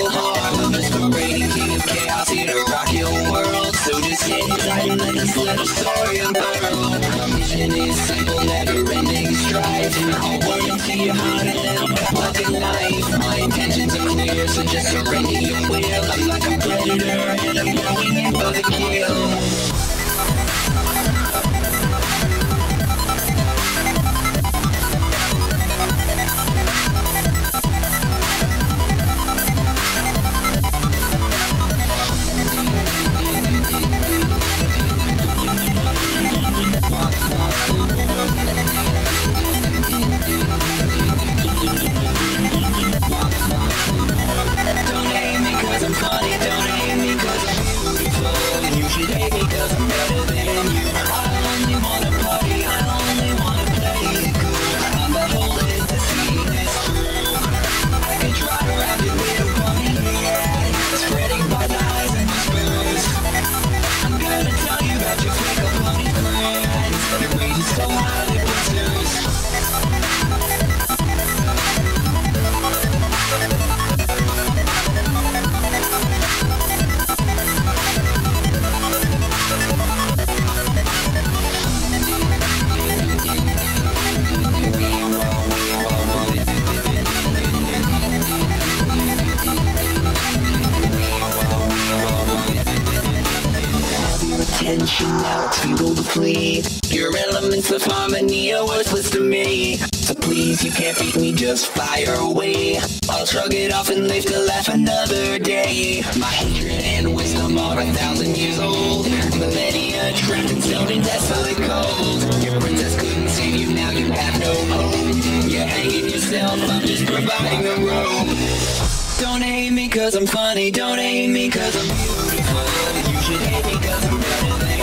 hard. I'm just a reigning king of chaos here to rock your world. So just sit tight and let this little story unfurl. My mission is simple, never-ending strife. I'll work into your heart and live a fucking life. My intentions are clear, so just surrender your will. I'm like a predator and I'm going in for the kill. Now it's futile to flee. Your elements of harmony are worthless to me. So please, you can't beat me, just fire away. I'll shrug it off and live to laugh another day. My hatred and wisdom are 1,000 years old. Millennia trapped in stone and desolate cold. Your princess couldn't save you, now you have no hope. You're hanging yourself, I'm just providing a rope. Don't hate me cause I'm funny, don't hate me cause I'm beautiful. You should hate me cause I'm better than